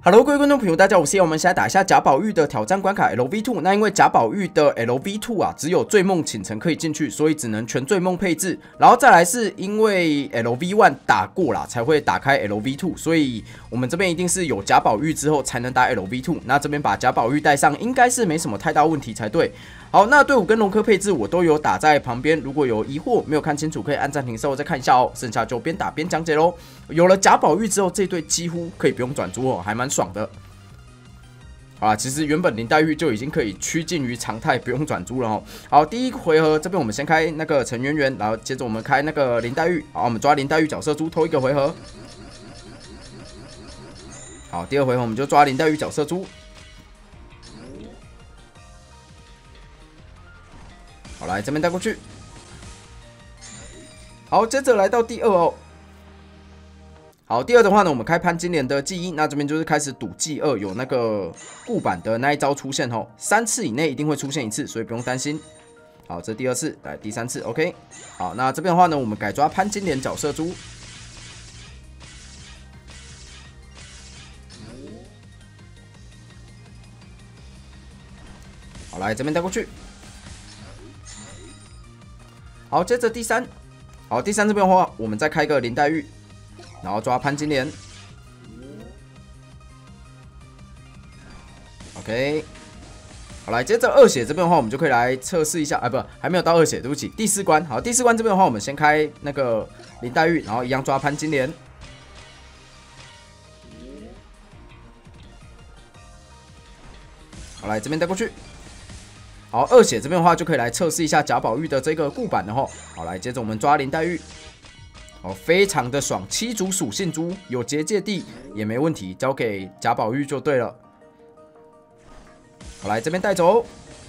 Hello， 各位观众朋友，大家好，我是我们现在打一下贾宝玉的挑战关卡 LV2。那因为贾宝玉的 LV2 啊，只有醉梦倾城可以进去，所以只能全醉梦配置。然后再来是因为 LV1 打过啦，才会打开 LV2，所以我们这边一定是有贾宝玉之后才能打 LV2。那这边把贾宝玉带上，应该是没什么太大问题才对。好，那队伍跟龙科配置我都有打在旁边，如果有疑惑没有看清楚，可以按暂停稍后再看一下哦。剩下就边打边讲解喽。有了贾宝玉之后，这队几乎可以不用转珠哦，还蛮爽的。好啦，其实原本林黛玉就已经可以趋近于常态，不用转珠了哦。好，第一回合这边我们先开那个陈圆圆，然后接着我们开那个林黛玉。好，我们抓林黛玉角色珠，偷一个回合。好，第二回合我们就抓林黛玉角色珠。好，来这边带过去。好，接着来到第二哦。好，第二的话呢，我们开潘金莲的记忆，那这边就是开始赌记2有那个固版的那一招出现哦，3次以内一定会出现1次，所以不用担心。好，这第2次，来第3次 ，OK。好，那这边的话呢，我们改抓潘金莲角色珠。好，来这边带过去。好，接着第3，好，第3这边的话，我们再开个林黛玉。然后抓潘金莲 ，OK， 好来，接着2血这边的话，我们就可以来测试一下，不，还没有到2血，对不起，第4关。好，第4关这边的话，我们先开那个林黛玉，然后一样抓潘金莲。好来，这边带过去。好，2血这边的话就可以来测试一下贾宝玉的这个固版的哈。好来，接着我们抓林黛玉。哦，非常的爽，7组属性珠有结界地也没问题，交给贾宝玉就对了。好，来这边带走。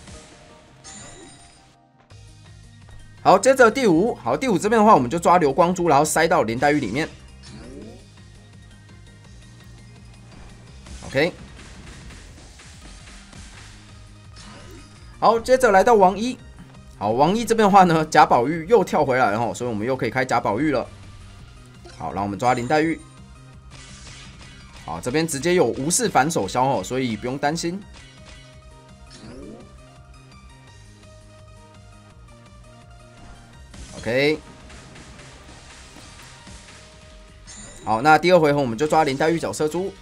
好，接着第5，好，第5这边的话，我们就抓流光珠，然后塞到林黛玉里面。OK。好，接着来到王一。好，王一这边的话呢，贾宝玉又跳回来了哈，所以我们又可以开贾宝玉了。好，然后我们抓林黛玉。好，这边直接有无视反手消哦，所以不用担心。OK。好，那第2回合我们就抓林黛玉角色珠。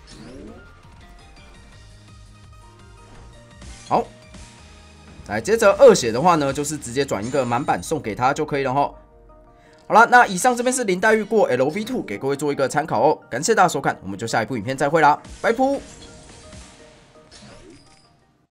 好，来接着2血的话呢，就是直接转一个满版送给他就可以了哈。好了，那以上这边是林黛玉过 LV2，给各位做一个参考哦。感谢大家收看，我们就下一部影片再会啦，拜拜。